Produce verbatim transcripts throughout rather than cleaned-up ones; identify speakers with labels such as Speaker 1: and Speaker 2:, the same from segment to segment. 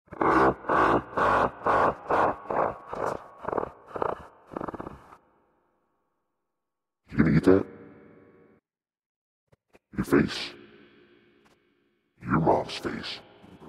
Speaker 1: You gonna eat that? Your face. Your mom's face.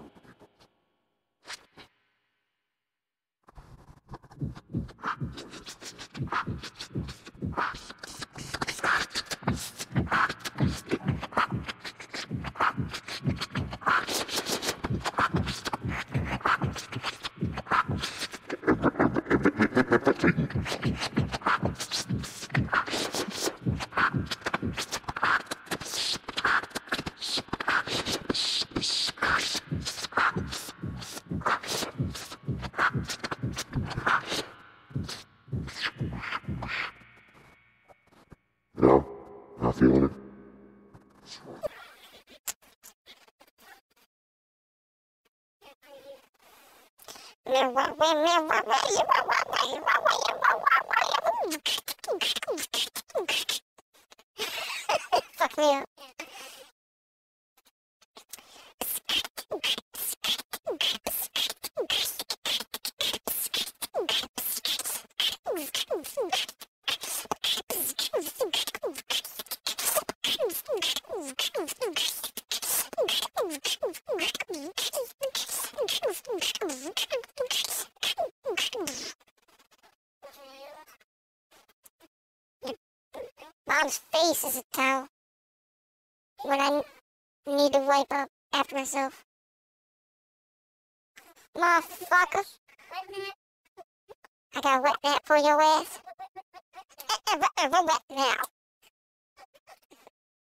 Speaker 1: No? Not feeling it?
Speaker 2: Fuck me up. Mom's face is a towel when I need to wipe up after myself. Motherfucker. I got wet that for your ass. Wet now.